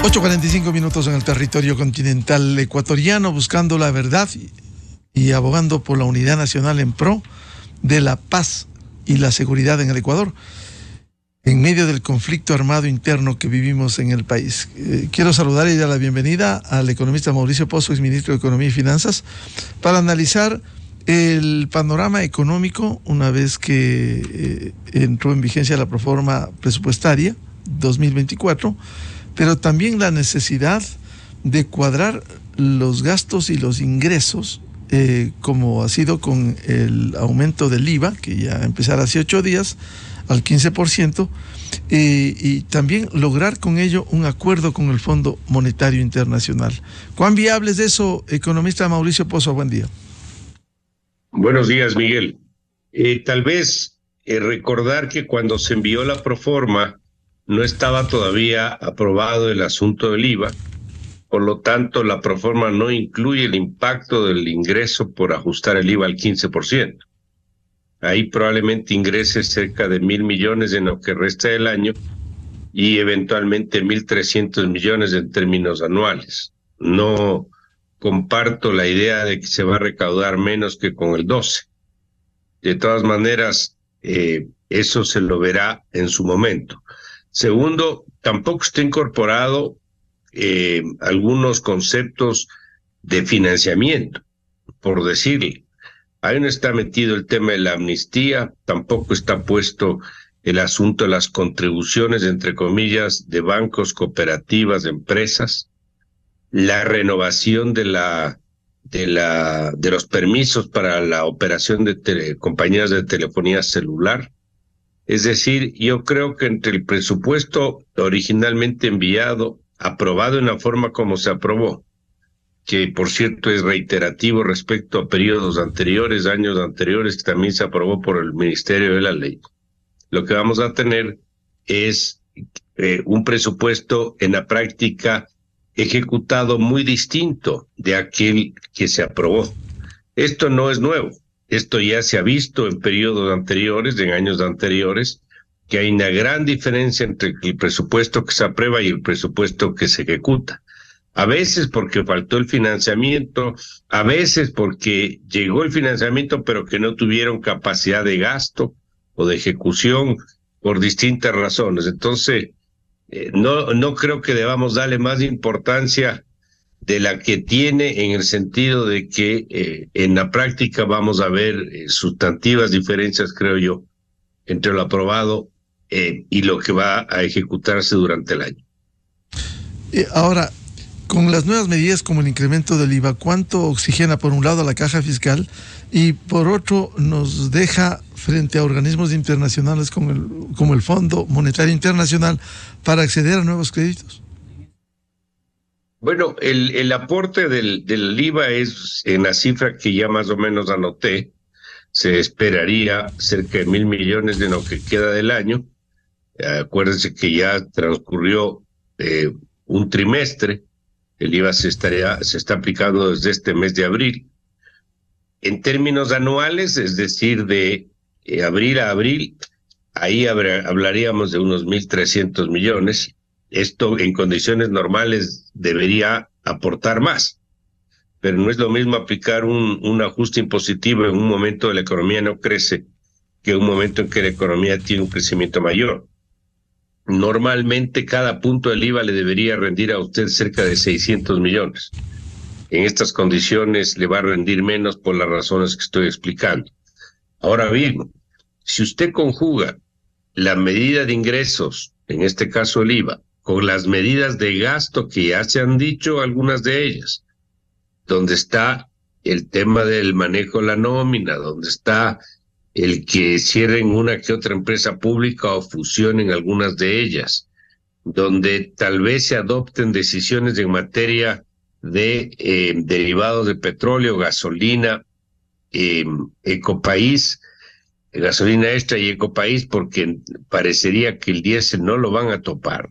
8:45 en el territorio continental ecuatoriano, buscando la verdad y abogando por la unidad nacional en pro de la paz y la seguridad en el Ecuador, en medio del conflicto armado interno que vivimos en el país. Quiero saludar y dar la bienvenida al economista Mauricio Pozo, exministro de Economía y Finanzas, para analizar el panorama económico una vez que entró en vigencia la proforma presupuestaria 2024, pero también la necesidad de cuadrar los gastos y los ingresos, como ha sido con el aumento del IVA, que ya empezará hace 8 días, al 15%, y también lograr con ello un acuerdo con el Fondo Monetario Internacional. ¿Cuán viable es eso, economista Mauricio Pozo? Buen día. Buenos días, Miguel. Tal vez recordar que cuando se envió la proforma no estaba todavía aprobado el asunto del IVA, por lo tanto la proforma no incluye el impacto del ingreso por ajustar el IVA al 15%. Ahí probablemente ingrese cerca de 1.000 millones en lo que resta del año y eventualmente 1.300 millones en términos anuales. No comparto la idea de que se va a recaudar menos que con el 12. De todas maneras, eso se lo verá en su momento. Segundo, tampoco está incorporado algunos conceptos de financiamiento, por decirle. Ahí no está metido el tema de la amnistía, tampoco está puesto el asunto de las contribuciones, entre comillas, de bancos, cooperativas, de empresas, la renovación de los permisos para la operación de compañías de telefonía celular. Es decir, yo creo que entre el presupuesto originalmente enviado, aprobado en la forma como se aprobó, que por cierto es reiterativo respecto a periodos anteriores, años anteriores, que también se aprobó por el Ministerio de la Ley, lo que vamos a tener es un presupuesto en la práctica ejecutado muy distinto de aquel que se aprobó. Esto no es nuevo. Esto ya se ha visto en periodos anteriores, en años anteriores, que hay una gran diferencia entre el presupuesto que se aprueba y el presupuesto que se ejecuta. A veces porque faltó el financiamiento, a veces porque llegó el financiamiento pero que no tuvieron capacidad de gasto o de ejecución por distintas razones. Entonces, no creo que debamos darle más importancia de la que tiene, en el sentido de que en la práctica vamos a ver sustantivas diferencias, creo yo, entre lo aprobado y lo que va a ejecutarse durante el año. Ahora, con las nuevas medidas como el incremento del IVA, ¿cuánto oxigena por un lado a la caja fiscal y por otro nos deja frente a organismos internacionales como el Fondo Monetario Internacional para acceder a nuevos créditos? Bueno, el aporte del IVA es en la cifra que ya más o menos anoté. Se esperaría cerca de 1.000 millones de lo que queda del año. Acuérdense que ya transcurrió un trimestre. El IVA se está aplicando desde este mes de abril. En términos anuales, es decir, de abril a abril, ahí hablaríamos de unos 1.300 millones. Esto en condiciones normales debería aportar más, pero no es lo mismo aplicar un ajuste impositivo en un momento de la economía no crece que un momento en que la economía tiene un crecimiento mayor. Normalmente cada punto del IVA le debería rendir a usted cerca de 600 millones. En estas condiciones le va a rendir menos por las razones que estoy explicando. Ahora bien, si usted conjuga la medida de ingresos, en este caso el IVA, con las medidas de gasto que ya se han dicho, algunas de ellas, donde está el tema del manejo de la nómina, donde está el que cierren una que otra empresa pública o fusionen algunas de ellas, donde tal vez se adopten decisiones en materia de derivados de petróleo, gasolina, Ecopaís, gasolina extra y Ecopaís, porque parecería que el diésel no lo van a topar.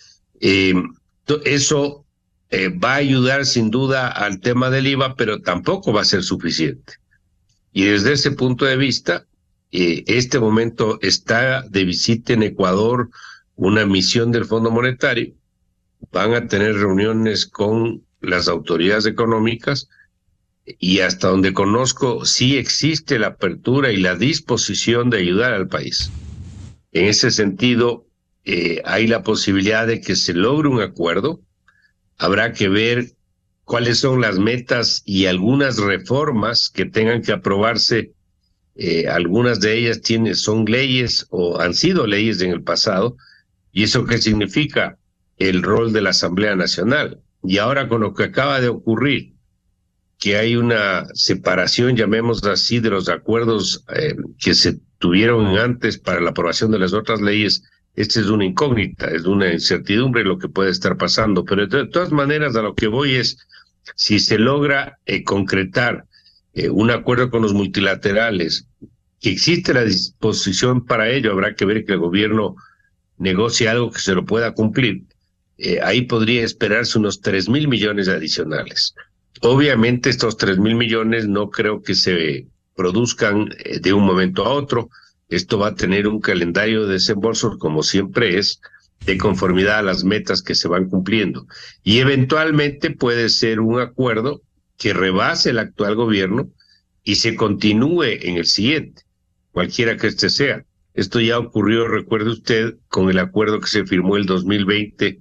Eso va a ayudar sin duda al tema del IVA, pero tampoco va a ser suficiente. Y desde ese punto de vista, este momento está de visita en Ecuador una misión del Fondo Monetario, van a tener reuniones con las autoridades económicas y hasta donde conozco sí existe la apertura y la disposición de ayudar al país. En ese sentido, hay la posibilidad de que se logre un acuerdo. Habrá que ver cuáles son las metas y algunas reformas que tengan que aprobarse. Algunas de ellas son leyes o han sido leyes en el pasado. ¿Y eso qué significa? El rol de la Asamblea Nacional. Y ahora con lo que acaba de ocurrir, que hay una separación, llamémoslo así, de los acuerdos que se tuvieron antes para la aprobación de las otras leyes, esta es una incógnita, es una incertidumbre lo que puede estar pasando. Pero de todas maneras, a lo que voy es, si se logra concretar un acuerdo con los multilaterales, que existe la disposición para ello, habrá que ver que el gobierno negocie algo que se lo pueda cumplir. Ahí podría esperarse unos 3.000 millones adicionales. Obviamente estos 3.000 millones no creo que se produzcan de un momento a otro. Esto va a tener un calendario de desembolsos, como siempre es, de conformidad a las metas que se van cumpliendo. Y eventualmente puede ser un acuerdo que rebase el actual gobierno y se continúe en el siguiente, cualquiera que este sea. Esto ya ocurrió, recuerde usted, con el acuerdo que se firmó el 2020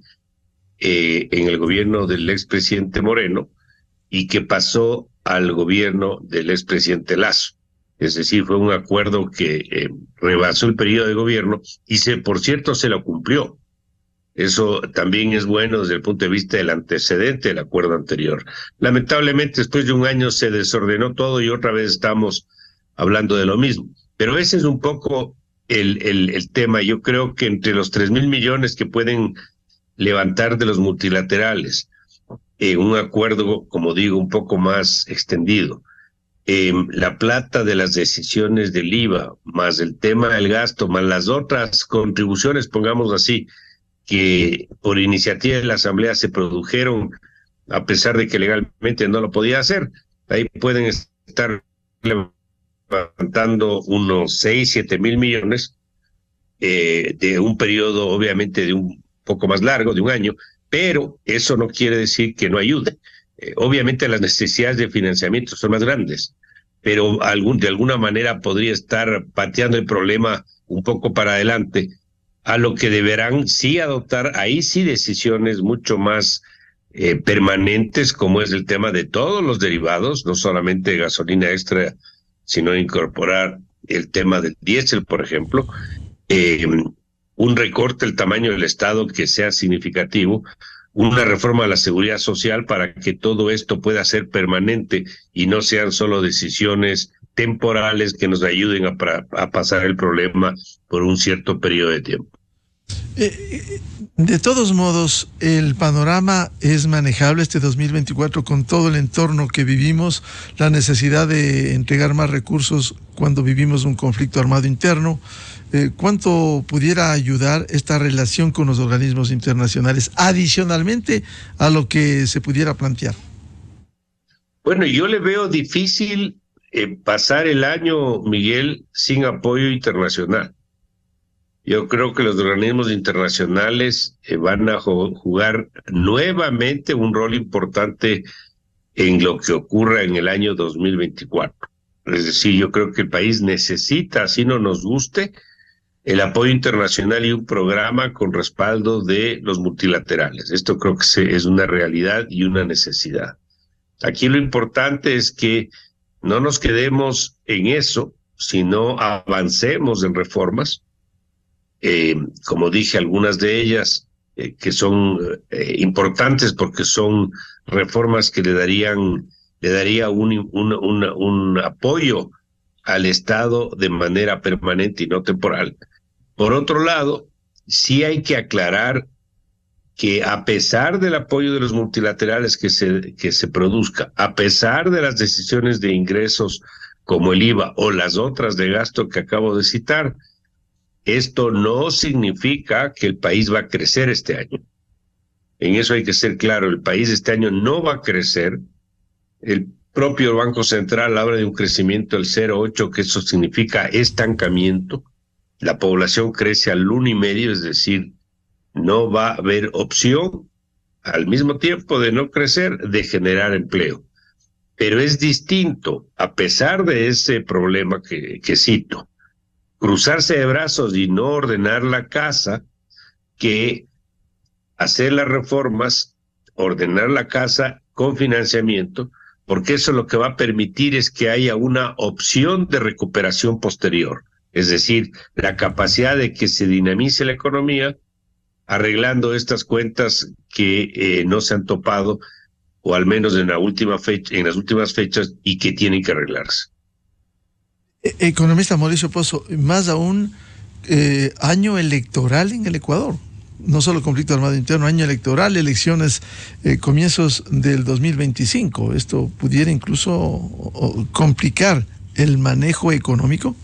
en el gobierno del expresidente Moreno y que pasó al gobierno del expresidente Lasso. Es decir, fue un acuerdo que rebasó el periodo de gobierno y por cierto, se lo cumplió. Eso también es bueno desde el punto de vista del antecedente del acuerdo anterior. Lamentablemente, después de un año se desordenó todo y otra vez estamos hablando de lo mismo. Pero ese es un poco el tema. Yo creo que entre los 3.000 millones que pueden levantar de los multilaterales, un acuerdo, como digo, un poco más extendido, la plata de las decisiones del IVA, más el tema del gasto, más las otras contribuciones, pongamos así, que por iniciativa de la Asamblea se produjeron, a pesar de que legalmente no lo podía hacer, ahí pueden estar levantando unos 6-7 mil millones de un periodo, obviamente, de un poco más largo, de un año, pero eso no quiere decir que no ayude. Obviamente las necesidades de financiamiento son más grandes, pero de alguna manera podría estar pateando el problema un poco para adelante, a lo que deberán sí adoptar, ahí sí decisiones mucho más permanentes, como es el tema de todos los derivados, no solamente gasolina extra, sino incorporar el tema del diésel, por ejemplo, un recorte del tamaño del Estado que sea significativo, una reforma a la seguridad social para que todo esto pueda ser permanente y no sean solo decisiones temporales que nos ayuden a pasar el problema por un cierto periodo de tiempo. De todos modos, el panorama es manejable este 2024 con todo el entorno que vivimos, la necesidad de entregar más recursos cuando vivimos un conflicto armado interno. ¿Cuánto pudiera ayudar esta relación con los organismos internacionales adicionalmente a lo que se pudiera plantear? Bueno, yo le veo difícil pasar el año, Miguel, sin apoyo internacional. Yo creo que los organismos internacionales van a jugar nuevamente un rol importante en lo que ocurra en el año 2024. Es decir, yo creo que el país necesita, así no nos guste, el apoyo internacional y un programa con respaldo de los multilaterales. Esto creo que es una realidad y una necesidad. Aquí lo importante es que no nos quedemos en eso, sino avancemos en reformas. Como dije, algunas de ellas que son importantes porque son reformas que le daría un apoyo al Estado de manera permanente y no temporal. Por otro lado, sí hay que aclarar que a pesar del apoyo de los multilaterales que se produzca, a pesar de las decisiones de ingresos como el IVA o las otras de gasto que acabo de citar, esto no significa que el país va a crecer este año. En eso hay que ser claro, el país este año no va a crecer. El propio Banco Central habla de un crecimiento del 0,8, que eso significa estancamiento. La población crece al 1,5, es decir, no va a haber opción al mismo tiempo de no crecer, de generar empleo. Pero es distinto, a pesar de ese problema que cito, cruzarse de brazos y no ordenar la casa, que hacer las reformas, ordenar la casa con financiamiento, porque eso lo que va a permitir es que haya una opción de recuperación posterior, es decir, la capacidad de que se dinamice la economía arreglando estas cuentas que no se han topado, o al menos en las últimas fechas, y que tienen que arreglarse. Economista Mauricio Pozo, más aún año electoral en el Ecuador. No solo conflicto armado interno, año electoral, elecciones, comienzos del 2025. ¿Esto pudiera incluso complicar el manejo económico?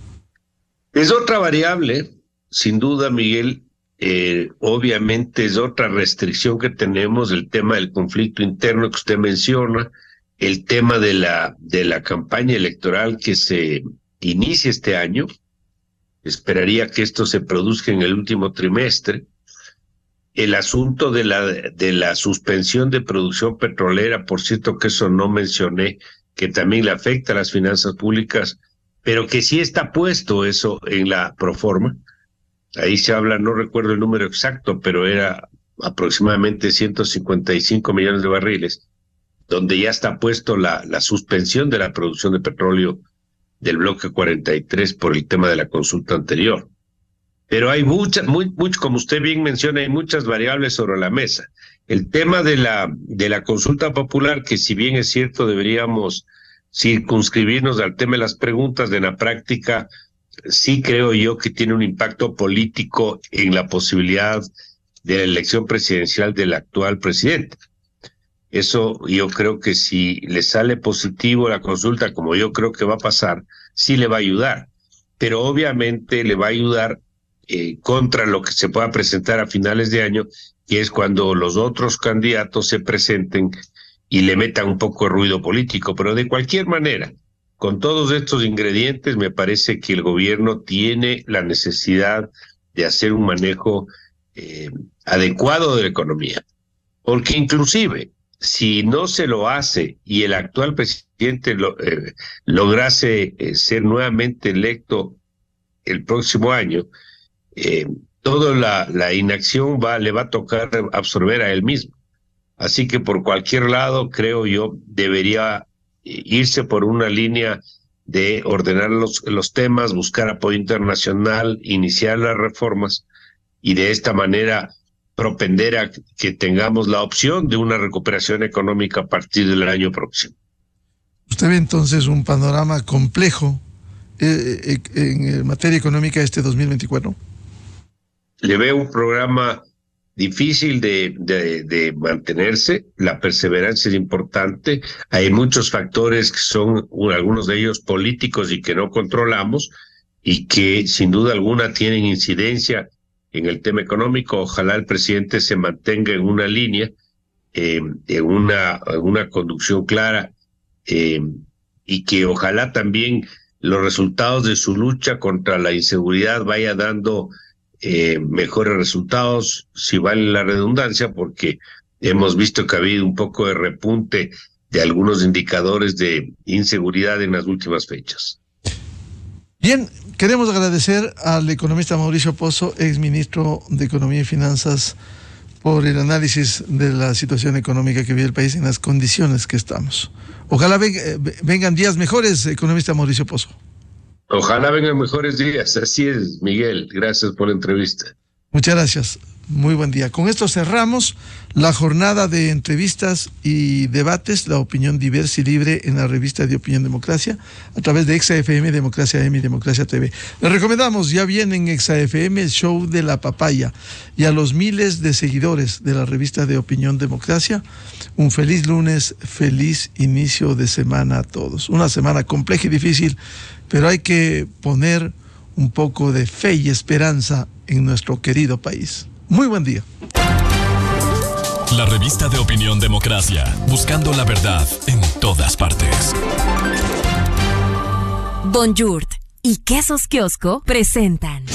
Es otra variable, sin duda, Miguel. Obviamente es otra restricción que tenemos, el tema del conflicto interno que usted menciona, el tema de la campaña electoral que se inicia este año. Esperaría que esto se produzca en el último trimestre. El asunto de la suspensión de producción petrolera, por cierto que eso no mencioné, que también le afecta a las finanzas públicas, pero que sí está puesto eso en la proforma. Ahí se habla, no recuerdo el número exacto, pero era aproximadamente 155 millones de barriles, donde ya está puesto la suspensión de la producción de petróleo del bloque 43 por el tema de la consulta anterior. Pero hay muchas, como usted bien menciona, hay muchas variables sobre la mesa. El tema de la consulta popular, que si bien es cierto deberíamos circunscribirnos al tema de las preguntas, de la práctica sí creo yo que tiene un impacto político en la posibilidad de la elección presidencial del actual presidente. Eso yo creo que si le sale positivo la consulta, como yo creo que va a pasar, sí le va a ayudar. Pero obviamente le va a ayudar contra lo que se pueda presentar a finales de año, que es cuando los otros candidatos se presenten y le metan un poco de ruido político. Pero de cualquier manera, con todos estos ingredientes, me parece que el gobierno tiene la necesidad de hacer un manejo adecuado de la economía. Porque inclusive, si no se lo hace y el actual presidente lograse ser nuevamente electo el próximo año, toda la inacción le va a tocar absorber a él mismo. Así que por cualquier lado, creo yo, debería irse por una línea de ordenar los temas, buscar apoyo internacional, iniciar las reformas y de esta manera propender a que tengamos la opción de una recuperación económica a partir del año próximo. ¿Usted ve entonces un panorama complejo en materia económica este 2024? Le veo un programa difícil de mantenerse, la perseverancia es importante, hay muchos factores que son algunos de ellos políticos y que no controlamos y que sin duda alguna tienen incidencia en el tema económico. Ojalá el presidente se mantenga en una línea, en una conducción clara y que ojalá también los resultados de su lucha contra la inseguridad vaya dando mejores resultados, si vale la redundancia, porque hemos visto que ha habido un poco de repunte de algunos indicadores de inseguridad en las últimas fechas. Bien, queremos agradecer al economista Mauricio Pozo, exministro de Economía y Finanzas, por el análisis de la situación económica que vive el país en las condiciones que estamos. Ojalá vengan días mejores, economista Mauricio Pozo. Ojalá vengan mejores días, así es, Miguel. Gracias por la entrevista. Muchas gracias, muy buen día. Con esto cerramos la jornada de entrevistas y debates, la opinión diversa y libre en la revista de Opinión Democracia, a través de ExaFM, Democracia M y Democracia TV. Les recomendamos, ya viene en ExaFM el show de la papaya, y a los miles de seguidores de la revista de Opinión Democracia, un feliz lunes, feliz inicio de semana a todos. Una semana compleja y difícil, pero hay que poner un poco de fe y esperanza en nuestro querido país. Muy buen día. La revista de Opinión Democracia, buscando la verdad en todas partes. Bonjour y Quesos Kiosco presentan